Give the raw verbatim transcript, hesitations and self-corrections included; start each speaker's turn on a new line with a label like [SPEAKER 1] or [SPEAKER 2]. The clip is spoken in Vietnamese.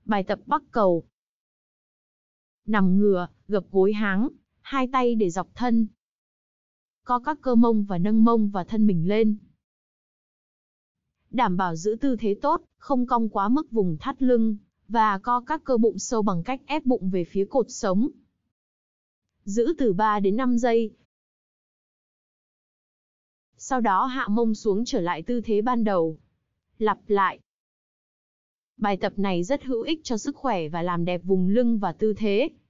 [SPEAKER 1] Bài tập bắc cầu. Nằm ngửa, gập gối háng, hai tay để dọc thân. Co các cơ mông và nâng mông và thân mình lên. Đảm bảo giữ tư thế tốt, không cong quá mức vùng thắt lưng, và co các cơ bụng sâu bằng cách ép bụng về phía cột sống. Giữ từ ba đến năm giây. Sau đó hạ mông xuống trở lại tư thế ban đầu. Lặp lại. Bài tập này rất hữu ích cho sức khỏe và làm đẹp vùng lưng và tư thế.